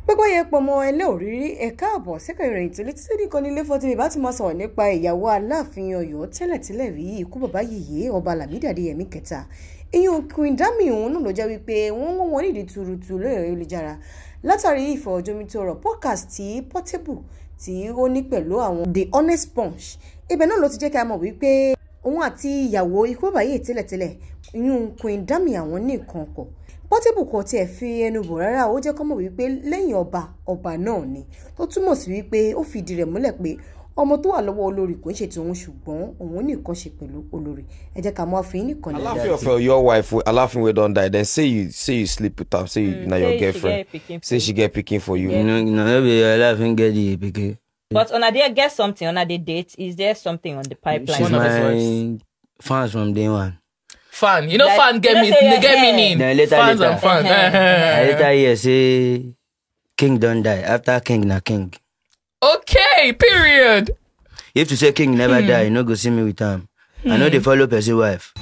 gbogbo yẹn pọmọ ẹlẹ́ òrírí ẹ̀ka àbọ̀ sẹ́kẹ̀ ìròyìn tó létí sẹ́ni kan nílé fọ́tí bá ti máa sọ̀rọ̀ nípa ìyàwó Aláàfin Ọ̀yọ́ tẹ́lẹ̀tẹ́lẹ̀ rí ikú bàbá yèyé ọba Lámídì Adéyẹmí kẹta ìyún Queen Dami òun náà ló jẹ́ wípé wọ́n nídìí tuurutu lórí ayélujára látàrí ìfọ̀rọ̀jomitoro podcast tí Portable tí ó ní pẹ̀lú àwọn The Honest Punch ibẹ̀ náà ló ti jẹ́ ká mọ̀ wípé òun àti ìyàwó ikú bàbá yèyé tẹ́lẹ̀tẹ́lẹ̀ ìyún Queen Dami àwọn nìkan kọ̀ Portable kò tiẹ̀ fi ẹnu bò rárá ó jẹ́ kó mọ̀ wípé lẹ́yìn ọba náà ni tó túmọ̀ sí wípé ó fìdí rẹ̀ múlẹ̀ pé ọmọ tó wà lọ́wọ́ olórí kò ń ṣe tòun ṣùgbọ́n òun nìkan ṣe pẹ̀lú olórí ẹ jẹ́ ká mọ̀ àfihàn nìkan ní. Alafin of your wife Alafin wey don die then say you sleep with am say na your girlfriend say she get pikin for you. No be Alafin get the pikin. But on a day get something on a day date is there something on the pipeline? She's my fans from day one. Fan, you know, like, fan get meaning. Fans and fans. Later here say king don't die. After king na king. Okay, period. If to say king never die, you no go see me with him. I know they follow person wife.